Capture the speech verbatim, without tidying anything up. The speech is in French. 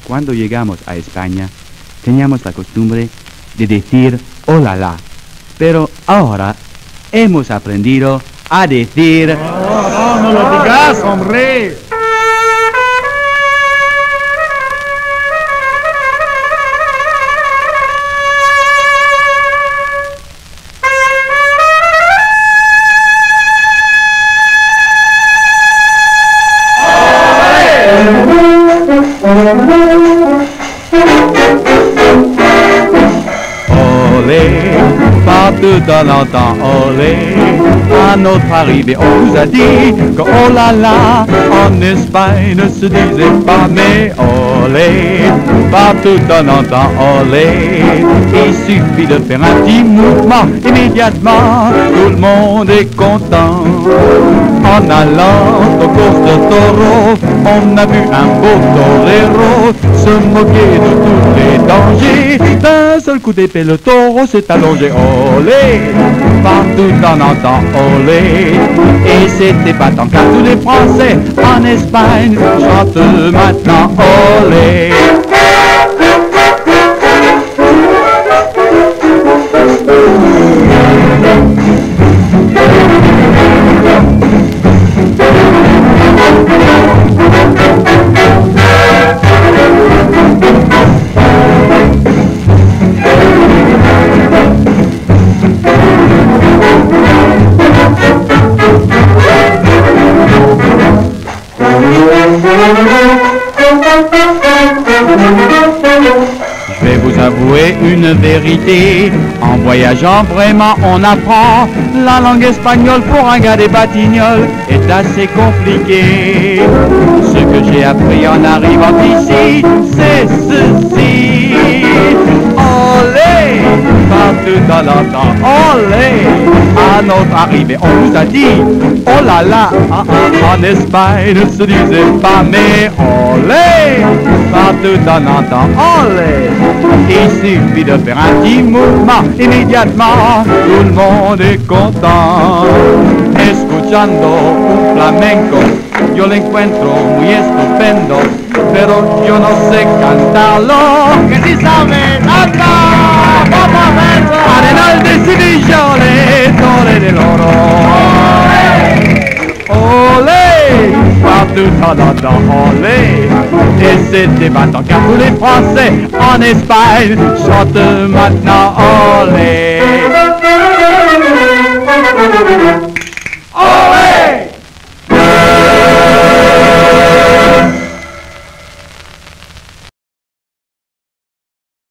Cuando llegamos a España, teníamos la costumbre de decir hola la, pero ahora hemos aprendido a decir... No, no, no lo digas, hombre. Olé, partout dans l'entend, olé. À notre arrivée, on nous a dit que oh là là, en Espagne ne se disait pas, mais olé, partout on entend olé. Il suffit de faire un petit mouvement, immédiatement, tout le monde est content. En allant aux courses de taureaux, on a vu un beau torero se moquer de tous les dangers. D'un seul coup d'épée, le taureau s'est allongé, olé. Partout on entend olé. Et c'était pas tant qu'à tous les Français en Espagne chantent maintenant olé. Je vais vous avouer une vérité, en voyageant vraiment on apprend. La langue espagnole pour un gars des Batignolles est assez compliquée. Ce que j'ai appris en arrivant ici, c'est ceci. Olé, partout on l'entend, olé. À notre arrivée on nous a dit, oh là là, ah, ah, en Espagne ne se disait pas, mais olé, partout on entend, olé. Il suffit de faire un petit mouvement, immédiatement tout le monde est content. Escuchando un flamenco, yo lo encuentro muy estupendo, pero yo no sé cantarlo. Que si sabe cantar, vamos a verlo. Arenal de Sevillole, Torre del Oro. Olé, partout on entend olé. Et c'était pas tant qu'à tous les Français en Espagne chantent maintenant olé.